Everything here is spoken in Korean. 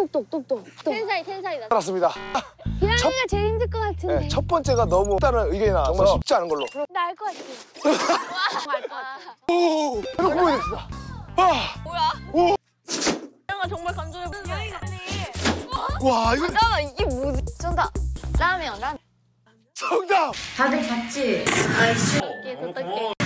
똑똑. 텐사이 나. 알았습니다. 기랑이가 제일 힘들 것 같은데. 네, 첫 번째가 너무 다른 의견이 나와서 정말 쉽지 않은 걸로. 나 알 것 같아. 알 것 같아. 오, 이렇게 보여드립니다. 아, 뭐야? 기랑아 정말 감정을 기랑이가 와, 이거 잠깐만 이게 뭐지? 정답. 라면. 정답. 다들 봤지? 이게 어떻게?